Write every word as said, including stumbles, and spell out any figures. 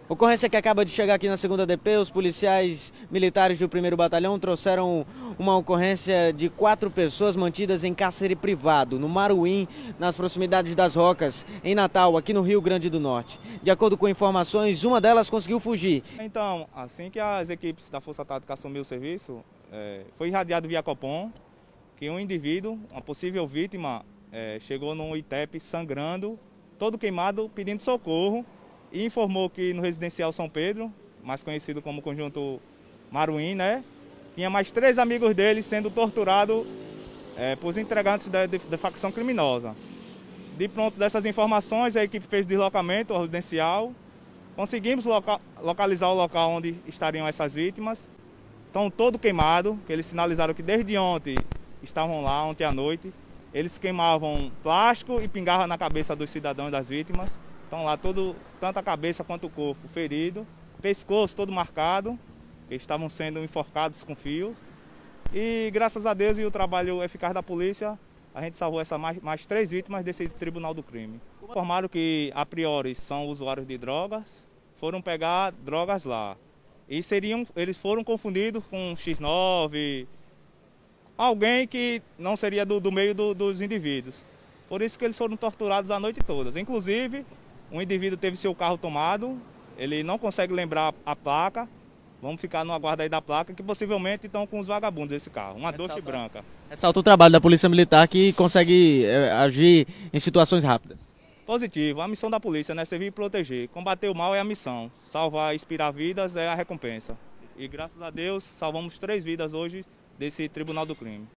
Ocorrência que acaba de chegar aqui na segunda D P, os policiais militares do primeiro Batalhão trouxeram uma ocorrência de quatro pessoas mantidas em cárcere privado, no Maruim, nas proximidades das Rocas, em Natal, aqui no Rio Grande do Norte. De acordo com informações, uma delas conseguiu fugir. Então, assim que as equipes da Força Tática assumiram o serviço, é, foi irradiado via Copom que um indivíduo, uma possível vítima, é, chegou no I T E P sangrando, todo queimado, pedindo socorro, e informou que no residencial São Pedro, mais conhecido como conjunto Maruim, né, tinha mais três amigos dele sendo torturados é, por integrantes da, da facção criminosa. De pronto dessas informações, a equipe fez deslocamento ao residencial, conseguimos loca localizar o local onde estariam essas vítimas. Estão todo queimado, que eles sinalizaram que desde ontem estavam lá, ontem à noite. Eles queimavam plástico e pingavam na cabeça dos cidadãos das vítimas. Estão lá todo, tanto a cabeça quanto o corpo ferido, pescoço todo marcado, eles estavam sendo enforcados com fios. E graças a Deus e o trabalho eficaz da polícia, a gente salvou essa mais, mais três vítimas desse tribunal do crime. Informaram que a priori são usuários de drogas, foram pegar drogas lá. E seriam, eles foram confundidos com X nove, alguém que não seria do, do meio do, dos indivíduos. Por isso que eles foram torturados a noite toda. Inclusive, um indivíduo teve seu carro tomado, ele não consegue lembrar a placa. Vamos ficar no aguardo aí da placa, que possivelmente estão com os vagabundos desse carro, uma Dodge branca. Ressalta o trabalho da Polícia Militar que consegue é, agir em situações rápidas. Positivo, a missão da polícia, né? Servir e proteger. Combater o mal é a missão, salvar e inspirar vidas é a recompensa. E graças a Deus salvamos três vidas hoje desse Tribunal do Crime.